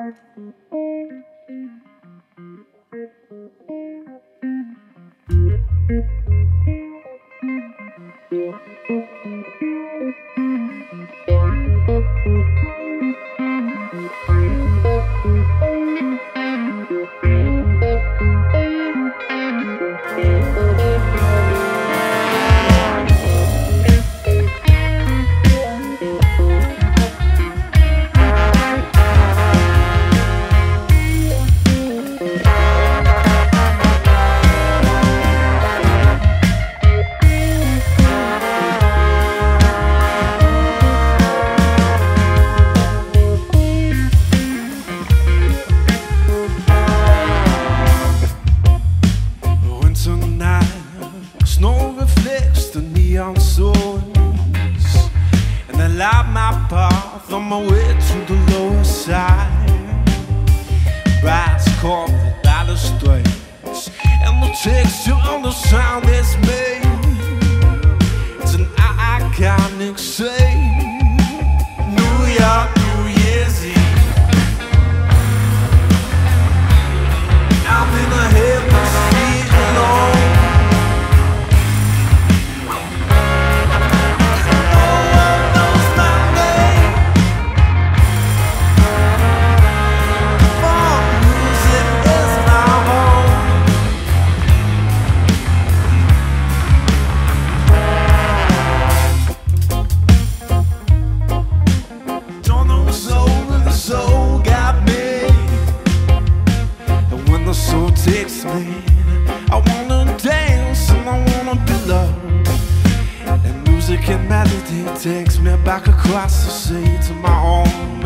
Snow reflects the neon signs, and I light my path on my way to the lower side. Bright carpet balustrades, and the texture on the sound is made. It's an iconic scene. New York, New Year's Eve. I'm in a heaven street alone. So takes me, I wanna dance and I wanna be loved. And music and melody takes me back across the sea to my home.